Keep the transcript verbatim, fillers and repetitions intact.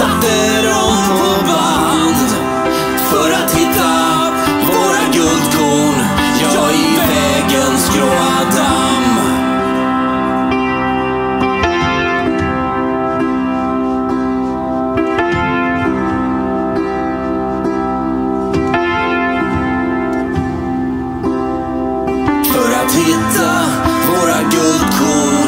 satte dem på band för att hitta våra guldkorn, ja, i vägens gråa damm. För att hitta våra guldkorn